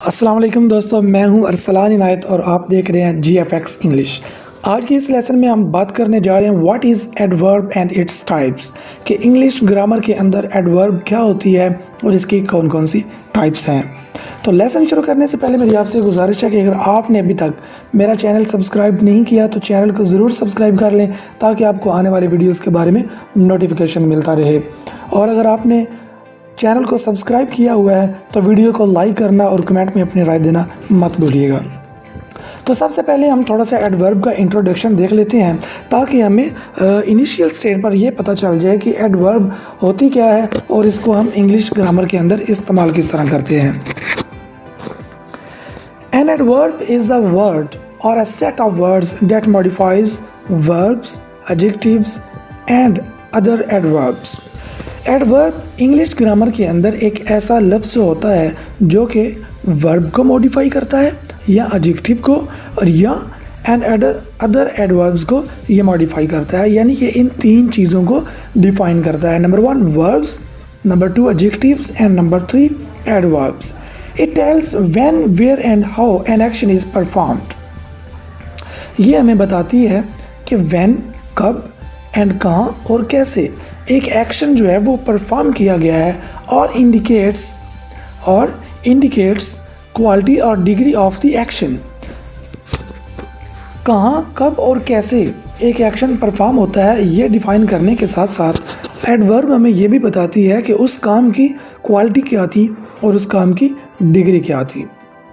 अस्सलाम वालेकुम दोस्तों, मैं हूं अरसलान इनायत और आप देख रहे हैं GFX इंग्लिश। आज की इस लेसन में हम बात करने जा रहे हैं what is adverb and its types, कि इंग्लिश ग्रामर के अंदर एडवर्ब क्या होती है और इसकी कौन कौन सी टाइप्स हैं। तो लेसन शुरू करने से पहले मेरी आपसे गुजारिश है कि अगर आपने अभी तक मेरा चैनल सब्सक्राइब नहीं किया तो चैनल को ज़रूर सब्सक्राइब कर लें ताकि आपको आने वाले वीडियोज़ के बारे में नोटिफिकेशन मिलता रहे। और अगर आपने चैनल को सब्सक्राइब किया हुआ है तो वीडियो को लाइक करना और कमेंट में अपनी राय देना मत भूलिएगा। तो सबसे पहले हम थोड़ा सा एडवर्ब का इंट्रोडक्शन देख लेते हैं ताकि हमें इनिशियल स्टेज पर यह पता चल जाए कि एडवर्ब होती क्या है और इसको हम इंग्लिश ग्रामर के अंदर इस्तेमाल किस तरह करते हैं। An adverb is a word और a set of words that modifies verbs, adjectives and other adverbs. Adverb English grammar के अंदर एक ऐसा लफ्ज़ होता है जो कि वर्ब को मॉडिफाई करता है या एडजेक्टिव को और या एंड अदर एडवर्ब्स को ये मॉडिफाई करता है, यानी कि इन तीन चीज़ों को डिफाइन करता है। Number 1 verbs, number 2 adjectives and number 3 adverbs. It tells when, where and how an action is performed. ये हमें बताती है कि व्हेन कब, एंड कहाँ और कैसे एक एक्शन जो है वो परफॉर्म किया गया है और इंडिकेट्स क्वालिटी और डिग्री ऑफ द एक्शन। कहाँ, कब और कैसे एक एक्शन परफॉर्म होता है ये डिफाइन करने के साथ साथ एडवर्ब हमें ये भी बताती है कि उस काम की क्वालिटी क्या थी और उस काम की डिग्री क्या थी।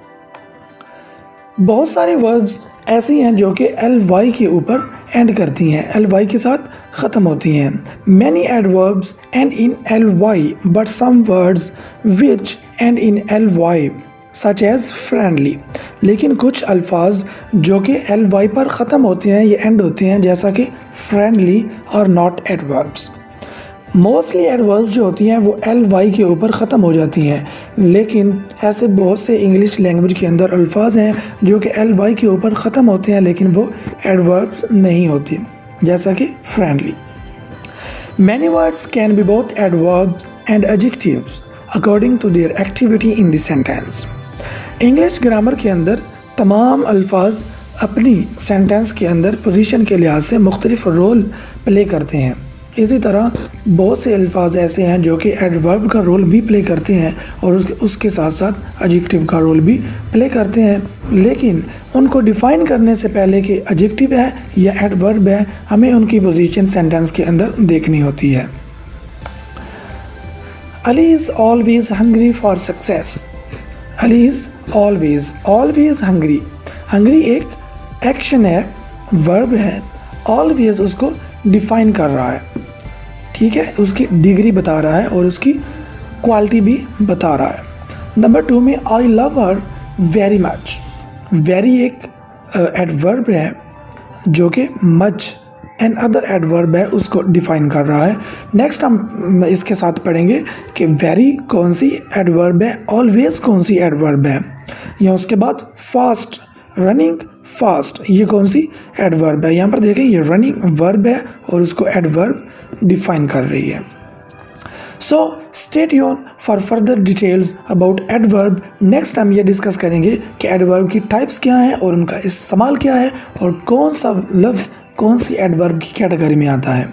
बहुत सारे वर्ब्स ऐसी हैं जो कि ly के ऊपर एंड करती हैं, ly के साथ ख़त्म होती हैं। Many adverbs end in ly but some words which end in ly such as friendly. लेकिन कुछ अल्फाज जो कि ly पर ख़त्म होते हैं ये एंड होते हैं, जैसा कि फ्रेंडली और नॉट एडवर्ब्स। मोस्टली एडवर्ब्स जो होती हैं वो ly के ऊपर ख़त्म हो जाती हैं, लेकिन ऐसे बहुत से इंग्लिश लैंग्वेज के अंदर अल्फाज हैं जो कि ly के ऊपर ख़त्म होते हैं लेकिन वो एडवर्ब्स नहीं होती, जैसा कि friendly. Many words can be both adverbs and adjectives according to their activity in the sentence. English grammar के अंदर तमाम अल्फाज अपनी सेंटेंस के अंदर पोजीशन के लिहाज से मुख्तलिफ रोल प्ले करते हैं। इसी तरह बहुत से अल्फाज ऐसे हैं जो कि एडवर्ब का रोल भी प्ले करते हैं और उसके साथ साथ एडजेक्टिव का रोल भी प्ले करते हैं, लेकिन उनको डिफ़ाइन करने से पहले कि एडजेक्टिव है या एडवर्ब है हमें उनकी पोजीशन सेंटेंस के अंदर देखनी होती है। Ali is always hungry for success. Ali is always hungry. Hungry एक एक्शन है, वर्ब है, ऑलवेज उसको डिफ़ाइन कर रहा है, ठीक है, उसकी डिग्री बता रहा है और उसकी क्वालिटी भी बता रहा है। नंबर 2 में I love her very much. Very एक एडवर्ब है जो कि मच एंड अदर एडवर्ब है उसको डिफ़ाइन कर रहा है। नेक्स्ट हम इसके साथ पढ़ेंगे कि वेरी कौन सी एडवर्ब है, ऑलवेज कौन सी एडवर्ब है, या उसके बाद फास्ट, रनिंग फास्ट ये कौन सी एडवर्ब है। यहाँ पर देखें ये रनिंग वर्ब है और उसको एडवर्ब डिफाइन कर रही है। So stay tune for further details about adverb. Next हम ये डिस्कस करेंगे कि एडवर्ब की टाइप्स क्या हैं और उनका इस्तेमाल क्या है और कौन सा लफ्ज़ कौन सी एडवर्ब की कैटेगरी में आता है।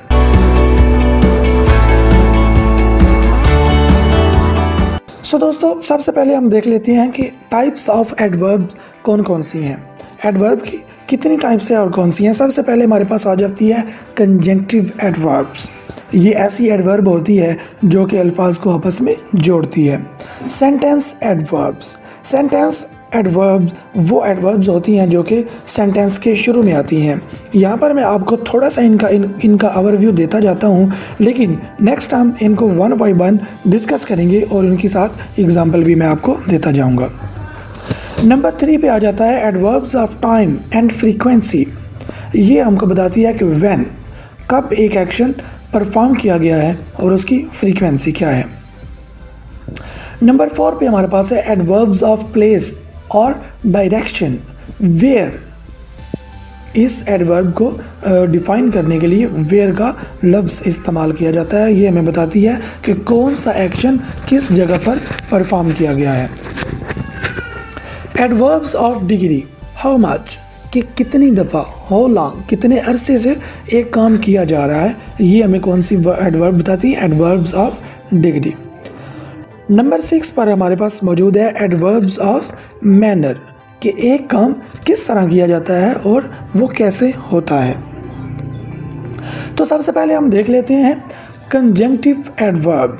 सो दोस्तों सबसे पहले हम देख लेते हैं कि टाइप्स ऑफ एडवर्ब्स कौन कौन सी हैं, एडवर्ब की कितनी टाइप्स है और कौन सी हैं। सबसे पहले हमारे पास आ जाती है कंजंक्टिव एडवर्ब्स। ये ऐसी एडवर्ब होती है जो कि अल्फाज को आपस में जोड़ती है। Sentence adverbs. सेंटेंस एडवर्ब्स वो एडवर्ब्स होती हैं जो कि सेंटेंस के शुरू में आती हैं। यहाँ पर मैं आपको थोड़ा सा इनका ओवरव्यू देता जाता हूँ, लेकिन नेक्स्ट हम इनको 1 बाय 1 डिस्कस करेंगे और उनके साथ एग्जांपल भी मैं आपको देता जाऊँगा। नंबर 3 पे आ जाता है adverbs of time and frequency. ये हमको बताती है कि व्हेन, कब एक एक्शन परफॉर्म किया गया है और उसकी फ्रीक्वेंसी क्या है। नंबर 4 पे हमारे पास है एडवर्ब्स ऑफ प्लेस और डायरेक्शन। वेयर, इस एडवर्ब को डिफ़ाइन करने के लिए वेयर का लफ्ज़ इस्तेमाल किया जाता है। ये हमें बताती है कि कौन सा एक्शन किस जगह पर परफॉर्म किया गया है। Adverbs of degree, how much कि कितनी दफ़ा, हाउ लॉन्ग कितने अरसे से एक काम किया जा रहा है, ये हमें कौन सी एडवर्ब बताती है, एडवर्ब्स ऑफ डिग्री। नंबर 6 पर हमारे पास मौजूद है एडवर्ब्स ऑफ मैनर कि एक काम किस तरह किया जाता है और वो कैसे होता है। तो सबसे पहले हम देख लेते हैं conjunctive adverb.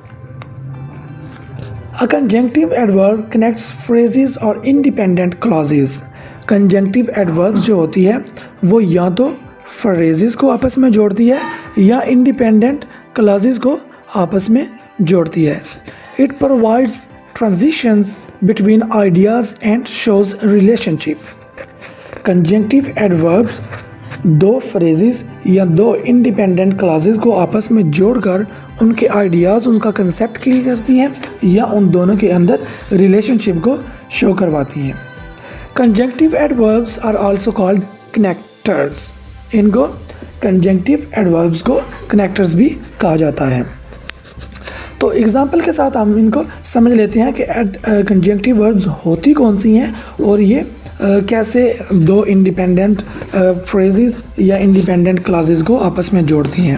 A conjunctive adverb connects phrases और independent clauses। कंजंक्टिव एडवर्ब्स जो होती है वो या तो फ्रेजेस को आपस में जोड़ती है या इंडिपेंडेंट क्लॉजेस को आपस में जोड़ती है। It provides transitions between ideas and shows relationship. Conjunctive adverbs दो फ्रेजेस या दो इंडिपेंडेंट क्लॉजेस को आपस में जोड़कर उनके आइडियाज़, उनका कंसेप्ट क्लियर करती हैं या उन दोनों के अंदर रिलेशनशिप को शो करवाती हैं। Conjunctive adverbs are also called connectors. इनको कंजंक्टिव एडवर्ब्स को कनेक्टर्स भी कहा जाता है। तो एग्जाम्पल के साथ हम इनको समझ लेते हैं कि कंजंक्टिव वर्ब्स होती कौन सी हैं और ये कैसे दो इंडिपेंडेंट फ्रेजेस या इंडिपेंडेंट क्लॉजेस को आपस में जोड़ती हैं।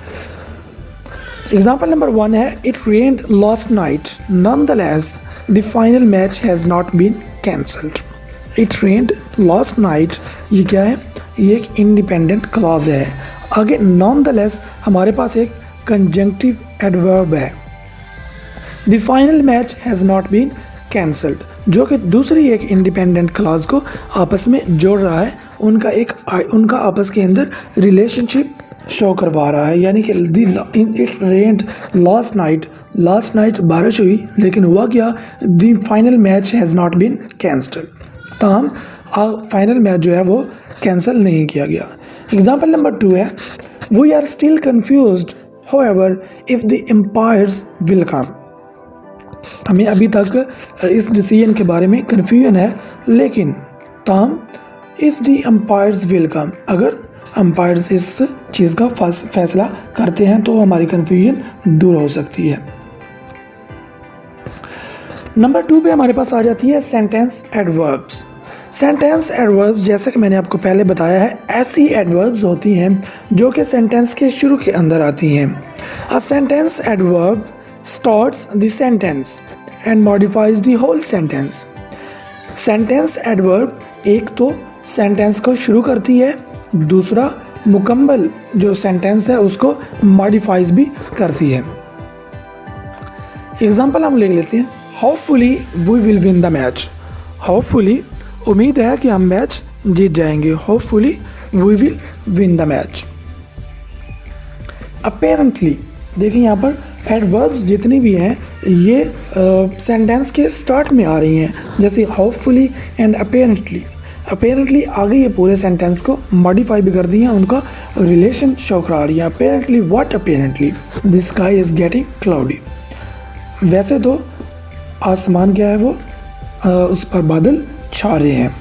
एग्जाम्पल नंबर 1 है it rained last night nonetheless the final match has not been cancelled. It rained last night, ये क्या है, ये एक इंडिपेंडेंट क्लॉज है। आगे नॉनदलेस हमारे पास एक कंजंक्टिव एडवर्ब है। The final match has not been cancelled, जो कि दूसरी एक इंडिपेंडेंट क्लॉज को आपस में जोड़ रहा है, उनका आपस के अंदर रिलेशनशिप शो करवा रहा है। यानी कि इट रेन्ड लास्ट नाइट बारिश हुई, लेकिन हुआ क्या, the final match has not been cancelled, ताहम फाइनल मैच जो है वो कैंसिल नहीं किया गया। एग्जाम्पल नंबर 2 है we are still confused however if the umpires will come. हमें अभी तक इस डिसीजन के बारे में कन्फ्यूजन है, लेकिन ताहम if the umpires will come, अगर एम्पायर्स इस चीज़ का फैसला करते हैं तो हमारी कन्फ्यूजन दूर हो सकती है। नंबर 2 पे हमारे पास आ जाती है सेंटेंस एडवर्ब्स। सेंटेंस एडवर्ब्स, जैसे कि मैंने आपको पहले बताया है, ऐसी एडवर्ब्स होती हैं जो कि सेंटेंस के शुरू के अंदर आती हैं। A sentence adverb starts the sentence and modifies the whole sentence। Sentence adverb एक तो सेंटेंस को शुरू करती है, दूसरा मुकम्मल जो सेंटेंस है उसको मॉडिफाइज भी करती है। एग्जाम्पल हम ले लेते हैं hopefully we will win the match. Hopefully उम्मीद है कि हम मैच जीत जाएंगे। Hopefully we will win the match. Apparently, देखिए यहाँ पर एडवर्ब्स जितनी भी हैं ये सेंटेंस के स्टार्ट में आ रही हैं, जैसे होपफुली एंड अपेरेंटली। अपेरेंटली आगे ये पूरे सेंटेंस को मॉडिफाई भी कर दी हैं, उनका रिलेशन शो करा रही है। Apparently what apparently the sky is getting cloudy. वैसे तो आसमान क्या है वो उस पर बादल छा रहे हैं।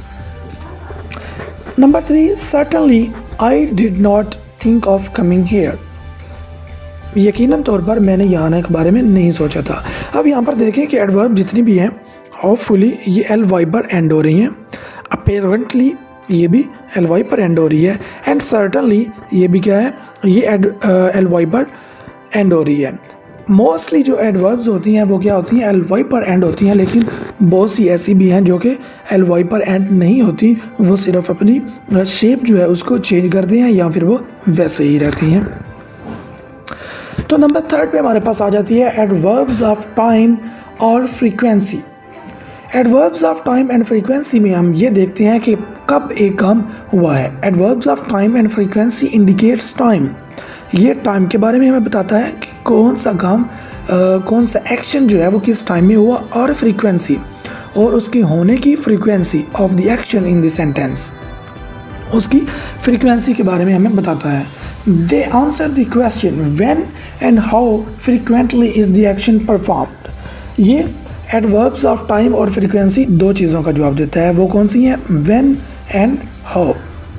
Number 3 certainly I did not think of coming here. यकीनन तौर पर मैंने यहाँ आने के बारे में नहीं सोचा था। अब यहाँ पर देखें कि एडवर्ब जितनी भी हैं होपफुली ये ly पर एंड हो रही हैं, अपेरेंटली ये भी ly पर एंड हो रही है, एंड सर्टनली ये भी क्या है, ये ly पर एंड हो रही है। मोस्टली जो एडवर्ब्स होती हैं वो क्या होती हैं, ly पर एंड होती हैं, लेकिन बहुत सी ऐसी भी हैं जो कि ly पर एंड नहीं होती, वो सिर्फ अपनी शेप जो है उसको चेंज करती हैं या फिर वो वैसे ही रहती हैं। तो नंबर 3 पे हमारे पास आ जाती है एडवर्ब्स ऑफ टाइम और frequency. Adverbs of time and frequency में हम ये देखते हैं कि कब एक काम हुआ है। Adverbs of time and frequency indicates time. ये टाइम के बारे में हमें बताता है कि कौन सा काम कौन सा एक्शन जो है वो किस टाइम में हुआ, और फ्रीक्वेंसी और उसके होने की frequency of the action in the sentence, उसकी फ्रीक्वेंसी के बारे में हमें बताता है। They answer the question when and how frequently is the action performed। ये एडवर्ब्स ऑफ टाइम और फ्रीक्वेंसी दो चीज़ों का जवाब देता है। वो कौन सी हैं, when and how,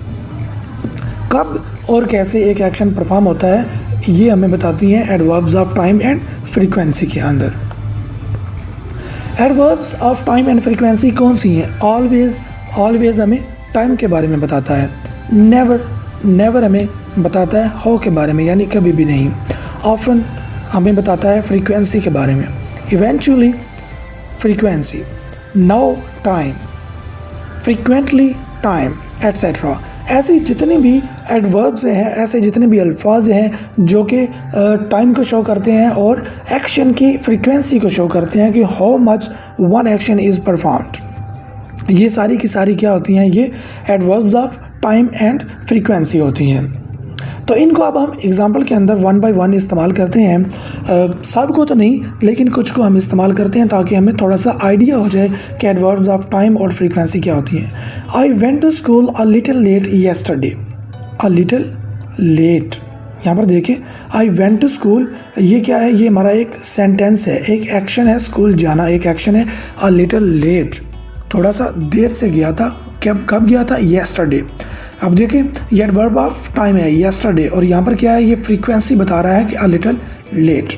कब और कैसे एक एक्शन परफॉर्म होता है, ये हमें बताती हैं adverbs of time and frequency के अंदर। Adverbs of time and frequency कौन सी हैं? ऑलवेज, ऑलवेज हमें टाइम के बारे में बताता है। नेवर, नेवर हमें बताता है हाउ के बारे में, यानी कभी भी नहीं। ऑफन हमें बताता है फ्रीक्वेंसी के बारे में। Eventually frequency, now time, frequently time, etcetera. ऐसी जितनी भी एडवर्ब्स हैं, ऐसे जितने भी अल्फाज हैं जो कि टाइम को शो करते हैं और एक्शन की फ्रीक्वेंसी को शो करते हैं कि how much one action is performed, ये सारी की सारी क्या होती हैं? ये adverbs of time and frequency होती हैं। तो इनको अब हम एग्जांपल के अंदर वन बाय वन इस्तेमाल करते हैं। सब को तो नहीं, लेकिन कुछ को हम इस्तेमाल करते हैं ताकि हमें थोड़ा सा आइडिया हो जाए कि एडवर्ब्स ऑफ टाइम और फ्रीक्वेंसी क्या होती हैं। I went to school a little late yesterday. A little late, यहाँ पर देखें आई वेंट टू स्कूल, ये क्या है? ये हमारा एक सेंटेंस है, एक एक्शन है, स्कूल जाना एक एक्शन है। अ लिटिल लेट, थोड़ा सा देर से गया था। कब गया था? येस्टरडे। अब देखिए ये एडवर्ब ऑफ टाइम है येस्टरडे, और यहाँ पर क्या है? ये फ्रीक्वेंसी बता रहा है कि अ लिटिल लेट।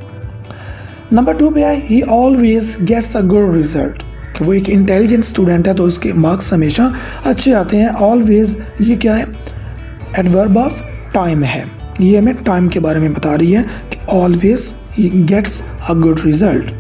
नंबर 2 पे है he always gets a good result, कि वो एक इंटेलिजेंट स्टूडेंट है तो उसके मार्क्स हमेशा अच्छे आते हैं। ऑलवेज ये क्या है? एडवर्ब ऑफ टाइम है, ये हमें टाइम के बारे में बता रही है कि always he gets a good result.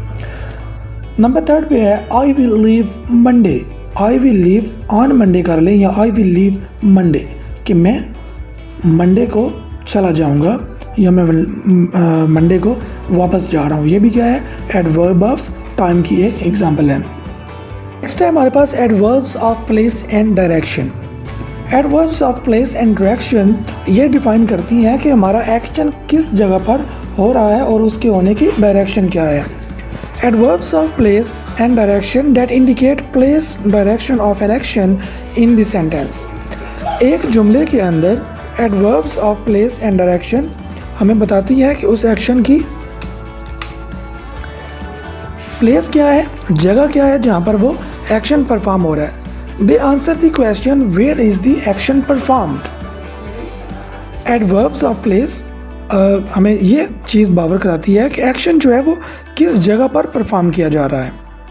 Number 3 पे है I will leave Monday. I will leave on Monday कर लें, या आई विल लीव मंडे, कि मैं मंडे को चला जाऊंगा या मैं मंडे को वापस जा रहा हूँ। ये भी क्या है? एडवर्ब ऑफ टाइम की एक एग्जांपल है। नेक्स्ट है हमारे पास adverbs of place and direction. Adverbs of place and direction ये डिफाइन करती हैं कि हमारा एक्शन किस जगह पर हो रहा है और उसके होने की डायरेक्शन क्या है। Adverbs of place and direction that indicate place, direction of an action in the sentence. एक जुमले के अंदर adverbs of place and direction हमें बताती है कि उस एक्शन की प्लेस क्या है, जगह क्या है जहाँ पर वो एक्शन परफॉर्म हो रहा है। They answer the question where is the action performed. Adverbs of place हमें ये चीज़ बावर कराती है कि एक्शन जो है वो किस जगह पर परफॉर्म किया जा रहा है।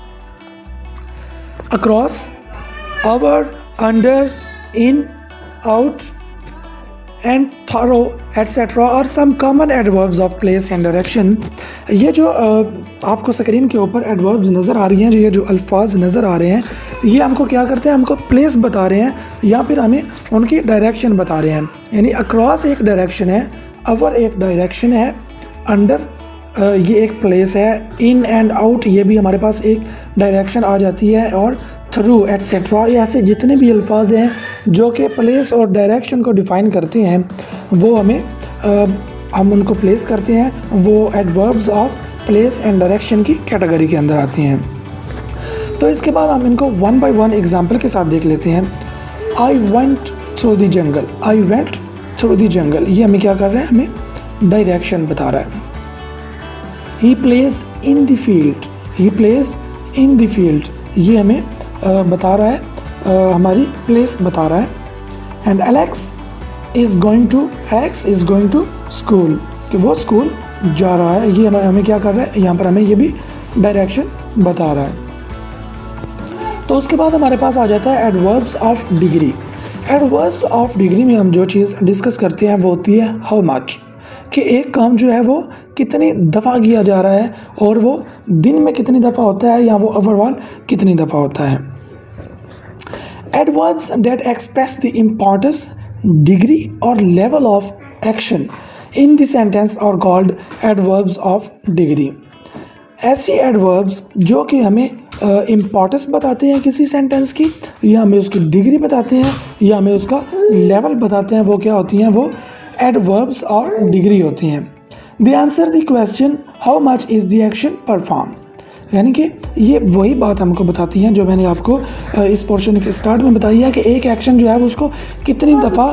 Across, over, under, in, out and thorough etcetera और some common adverbs of place and direction. ये जो आपको स्क्रीन के ऊपर एडवर्ब्स नज़र आ रही हैं, ये जो अल्फाज नज़र आ रहे हैं, ये हमको क्या करते हैं? हमको प्लेस बता रहे हैं या फिर हमें उनकी डायरेक्शन बता रहे हैं। यानी अक्रॉस एक डायरेक्शन है, ओवर एक डायरेक्शन है, अंडर ये एक प्लेस है, इन एंड आउट ये भी हमारे पास एक डायरेक्शन आ जाती है, और थ्रू एट्सेट्रा ये ऐसे जितने भी अल्फाज हैं जो कि प्लेस और डायरेक्शन को डिफ़ाइन करते हैं वो हमें हम उनको प्लेस करते हैं, वो adverbs of place and direction की कैटेगरी के अंदर आती हैं। तो इसके बाद हम इनको वन बाय वन एग्जांपल के साथ देख लेते हैं। I went through the jungle. I went through the jungle, ये हमें क्या कर रहा है? हमें डायरेक्शन बता रहा है। He plays in the field. He plays in the field, ये हमें बता रहा है, हमारी प्लेस बता रहा है। And Alex is going to school, कि वो स्कूल जा रहा है, ये हमें क्या कर रहा है? यहाँ पर हमें ये भी डायरेक्शन बता रहा है। तो उसके बाद हमारे पास आ जाता है adverbs of degree. Adverbs of degree में हम जो चीज़ डिस्कस करते हैं वो होती है हाउ मच, कि एक काम जो है वो कितनी दफ़ा किया जा रहा है और वो दिन में कितनी दफ़ा होता है या वो ओवरऑल कितनी दफ़ा होता है। Adverbs that express the importance, degree और level of action in the sentence are called adverbs of degree. ऐसी एडवर्ब्स जो कि हमें इम्पोर्टेंस बताते हैं किसी सेंटेंस की, या हमें उसकी डिग्री बताते हैं, या हमें उसका लेवल बताते हैं, वो क्या होती हैं? वो एडवर्ब्स ऑफ डिग्री होती हैं। They answer the question how much is the action perform, यानी कि ये वही बात हमको बताती हैं जो मैंने आपको इस पोर्शन के स्टार्ट में बताई है कि एक एक्शन जो है वो उसको कितनी दफ़ा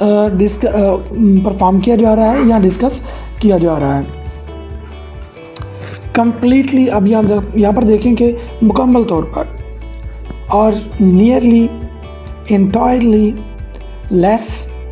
परफॉर्म किया जा रहा है या डिस्कस किया जा रहा है। कम्प्लीटली, अब यहाँ पर देखें कि मुकम्मल तौर पर, और नियरली, इंटायरली, लेस,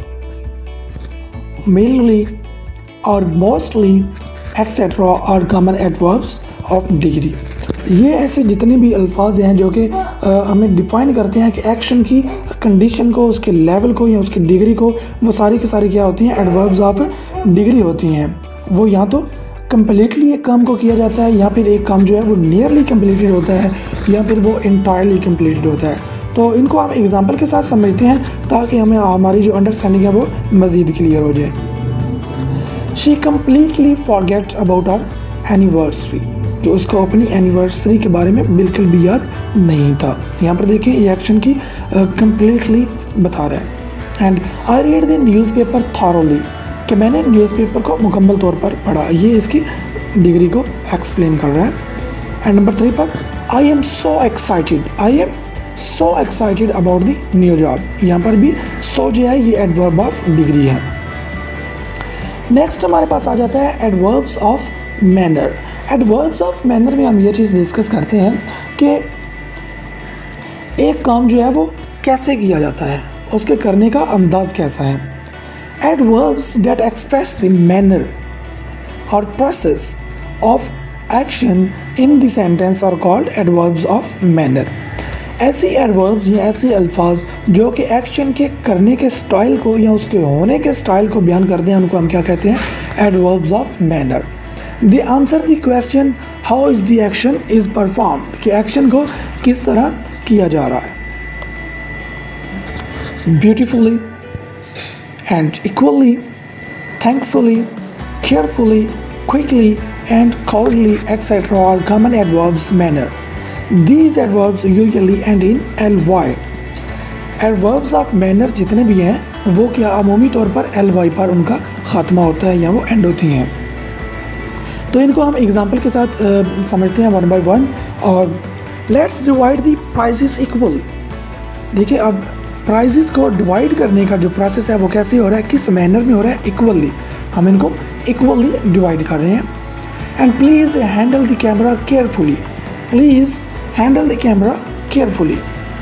मेनली और mostly etcetera are common adverbs of degree. ये ऐसे जितने भी अल्फाज हैं जो कि हमें डिफ़ाइन करते हैं कि एक्शन की कंडीशन को, उसके लेवल को या उसकी डिग्री को, वो सारी की सारी क्या होती हैं, एडवर्ब्स ऑफ डिग्री होती हैं। वो या तो कम्प्लीटली एक काम को किया जाता है, या फिर एक काम जो है वो नियरली कम्प्लीटेड होता है, या फिर वो इंटायरली कम्प्लीटेड होता है। तो इनको हम एग्जांपल के साथ समझते हैं ताकि हमें हमारी जो अंडरस्टैंडिंग है वो मज़ीद क्लियर हो जाए। She completely forget about our anniversary, कि उसको अपनी एनिवर्सरी के बारे में बिल्कुल भी याद नहीं था। यहाँ पर देखिए ये एक्शन की कम्प्लीटली बता रहा है। And I read the newspaper thoroughly, कि मैंने न्यूज़पेपर को मुकम्मल तौर पर पढ़ा, ये इसकी डिग्री को एक्सप्लेन कर रहा है। एंड नंबर 3 पर I am so excited, I am so excited about the new job, यहाँ पर भी सो जो है ये एडवर्ब ऑफ डिग्री है। नेक्स्ट हमारे पास आ जाता है adverbs of manner. Adverbs of manner में हम ये चीज़ डिस्कस करते हैं कि एक काम जो है वो कैसे किया जाता है, उसके करने का अंदाज कैसा है। Adverbs that express the manner और process of action in the sentence are called adverbs of manner. ऐसी एडवर्ब्स या ऐसे अल्फाज जो कि एक्शन के करने के स्टाइल को या उसके होने के स्टाइल को बयान करते हैं, उनको हम क्या कहते हैं, adverbs of manner. They answer the question how is the action is performed, कि एक्शन को किस तरह किया जा रहा है। Beautifully and equally, thankfully, carefully, quickly and cowardly etcetera are common adverbs manner. These adverbs usually end in ly. Adverbs of manner जितने भी हैं वो क्या अमूमी तौर पर ly पर उनका ख़ात्मा होता है या वो एंड होती हैं। तो इनको हम एग्जांपल के साथ समझते हैं वन बाय वन। और let's divide the prices equal. देखिए अब प्राइसेस को डिवाइड करने का जो प्रोसेस है वो कैसे हो रहा है, किस मैनर में हो रहा है, इक्वली। हम इनको इक्वली डिवाइड कर रहे हैं। And please handle the camera carefully, please handle the camera carefully.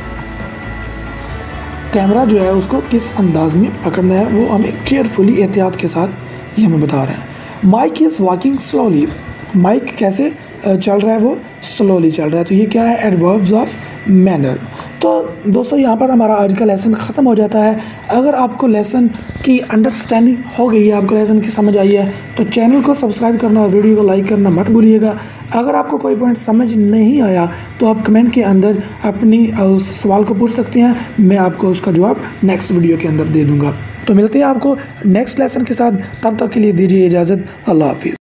Camera जो है उसको किस अंदाज में पकड़ना है वो हमें केयरफुली, एहतियात के साथ ये हमें बता रहा है। Mike is walking slowly, Mike कैसे चल रहा है, वो स्लोली चल रहा है। तो ये क्या है, एडवर्ब्स ऑफ मैनर। तो दोस्तों यहाँ पर हमारा आज का लेसन ख़त्म हो जाता है। अगर आपको लेसन की अंडरस्टैंडिंग हो गई है, आपको लेसन की समझ आई है, तो चैनल को सब्सक्राइब करना और वीडियो को लाइक करना मत भूलिएगा। अगर आपको कोई पॉइंट समझ नहीं आया तो आप कमेंट के अंदर अपनी उस सवाल को पूछ सकते हैं, मैं आपको उसका जवाब नेक्स्ट वीडियो के अंदर दे दूँगा। तो मिलते हैं आपको नेक्स्ट लेसन के साथ, तब तक के लिए दीजिए इजाज़त। अल्लाह हाफिज़।